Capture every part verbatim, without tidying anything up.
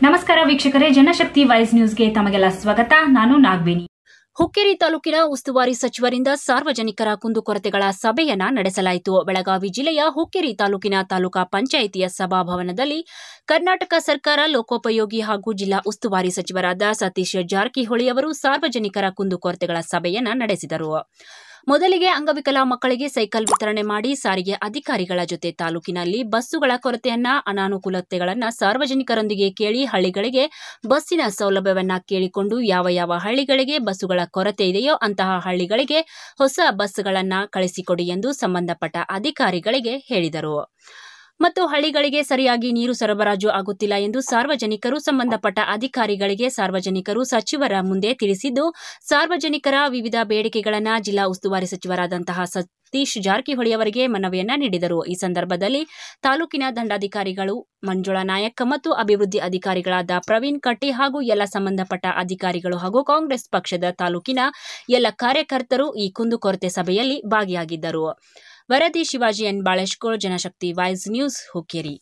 ನಮಸ್ಕಾರ ವೀಕ್ಷಕರೇ, ಜನಶಕ್ತಿ ವಾಯ್ಸ್ ನ್ಯೂಸ್ಗೆ ತಮಗೆಲ್ಲ ಸ್ವಾಗತ. ನಾನು ನಾಗವೇಣಿ. ಹುಕ್ಕೇರಿ ತಾಲೂಕಿನ ಉಸ್ತುವಾರಿ ಸಚಿವರಿಂದ ಸಾರ್ವಜನಿಕರ ಕುಂದುಕೊರತೆಗಳ ಸಭೆಯನ್ನ ನಡೆಸಲಾಯಿತು. ಬೆಳಗಾವಿ ಜಿಲ್ಲೆಯ ಹುಕ್ಕೇರಿ ತಾಲೂಕಿನ ತಾಲೂಕಾ ಪಂಚಾಯಿತಿಯ ಸಭಾಭವನದಲ್ಲಿ ಕರ್ನಾಟಕ ಸರ್ಕಾರ ಲೋಕೋಪಯೋಗಿ ಹಾಗೂ ಜಿಲ್ಲಾ ಉಸ್ತುವಾರಿ ಸಚಿವರಾದ ಸತೀಶ್ ಜಾರಕಿಹೊಳಿ ಅವರು ಸಾರ್ವಜನಿಕರ ಕುಂದುಕೊರತೆಗಳ ಸಭೆಯನ್ನ ನಡೆಸಿದರು. ಮೊದಲಿಗೆ ಅಂಗವಿಕಲ ಮಕ್ಕಳಿಗೆ ಸೈಕಲ್ ವಿತರಣೆ ಮಾಡಿ ಸಾರಿಗೆ ಅಧಿಕಾರಿಗಳ ಜೊತೆ ತಾಲೂಕಿನಲ್ಲಿ ಬಸ್ಸುಗಳ ಕೊರತೆಯನ್ನ ಅನಾನುಕೂಲತೆಗಳನ್ನ ಸಾರ್ವಜನಿಕರೊಂದಿಗೆ ಕೇಳಿ ಹಳ್ಳಿಗಳಿಗೆ ಬಸ್ಸಿನ ಸೌಲಭ್ಯವನ್ನ ಕೇಳಿಕೊಂಡು ಯಾವ ಯಾವ ಹಳ್ಳಿಗಳಿಗೆ ಬಸ್ಸುಗಳ ಕೊರತೆ ಇದೆಯೋ ಅಂತಹ ಹಳ್ಳಿಗಳಿಗೆ ಹೊಸ ಬಸ್ಗಳನ್ನ ಕಳಿಸಿಕೊಡಿ ಎಂದು ಸಂಬಂಧಪಟ್ಟ ಅಧಿಕಾರಿಗಳಿಗೆ ಹೇಳಿದರು. ಮತ್ತು ಹಳ್ಳಿಗಳಿಗೆ ಸರಿಯಾಗಿ ನೀರು ಸರಬರಾಜು ಆಗುತ್ತಿಲ್ಲ ಎಂದು ಸಾರ್ವಜನಿಕರು ಸಂಬಂಧಪಟ್ಟ ಅಧಿಕಾರಿಗಳಿಗೆ ಸಾರ್ವಜನಿಕರು ಸಚಿವರ ಮುಂದೆ ತಿಳಿಸಿದ್ದು, ಸಾರ್ವಜನಿಕರ ವಿವಿಧ ಬೇಡಿಕೆಗಳನ್ನು ಜಿಲ್ಲಾ ಉಸ್ತುವಾರಿ ಸಚಿವರಾದಂತಹ ಸತೀಶ್ ಜಾರಕಿಹೊಳಿ ಅವರಿಗೆ ಮನವಿಯನ್ನ ನೀಡಿದರು. ಈ ಸಂದರ್ಭದಲ್ಲಿ ತಾಲೂಕಿನ ದಂಡಾಧಿಕಾರಿಗಳು ಮಂಜುಳಾ ನಾಯಕ್ ಮತ್ತು ಅಭಿವೃದ್ಧಿ ಅಧಿಕಾರಿಗಳಾದ ಪ್ರವೀಣ್ ಕಟ್ಟಿ ಹಾಗೂ ಎಲ್ಲ ಸಂಬಂಧಪಟ್ಟ ಅಧಿಕಾರಿಗಳು ಹಾಗೂ ಕಾಂಗ್ರೆಸ್ ಪಕ್ಷದ ತಾಲೂಕಿನ ಎಲ್ಲ ಕಾರ್ಯಕರ್ತರು ಈ ಕುಂದುಕೊರತೆ ಸಭೆಯಲ್ಲಿ ಭಾಗಿಯಾಗಿದ್ದರು. ವರದಿ Shivaji N Baleshkol, Janashakti voice news, Hukkeri.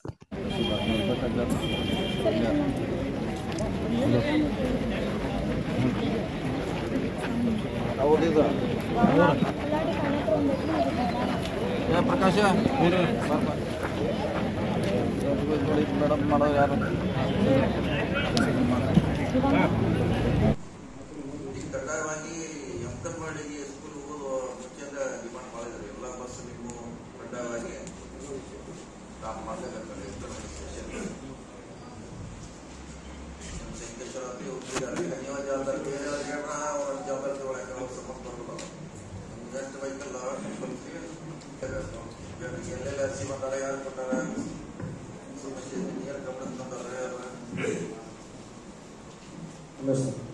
ಪ್ರಕಾಶ ಮೇಡಮ್ ಮಾಡೋದು ಯಾರು ಕಡ್ಡಾಯವಾಗಿ ಎಂಕಲ್ವಾಡಿಗೆ ಸ್ಕೂಲ್ ಹೋಗೋದು ಮುಂಚೆಯಿಂದ ಡಿಮಾಂಡ್ ಮಾಡಿದ್ರು. ಎಲ್ಲ ಬಸ್ ನೀವು ಕಡ್ಡಾಯವಾಗಿ ಸ್ಟಾಪ್ ಮಾಡಲೇಬೇಕಾದ್ರೆ ಶಂಕೇಶ್ವರ ಅಂತ ಹೋಗ್ತಿದ್ದಾರೆ. ನೀವು ಜವಾಬ್ದಾರಿ ಬೇರೆ ಹೇಳ್ರ ಅವ್ರ ಜವಾಬ್ದಾರಿ ತಗೊಳಕ್ಕೆ ಅವ್ರು ಸಪೋರ್ಟ್ ಬರೋಲ್ಲ. ಎಷ್ಟು ವೆಹಿಕಲ್ ಎಲ್ಲೆಲ್ಲ ಅರ್ಸಿ ಬಂದಾರ, ಯಾರು ಕೊಟ್ಟಾರ, ಸಮಸ್ಯೆ ನೀರು ಗಮನಕ್ಕೆ ಬಂದಾರ.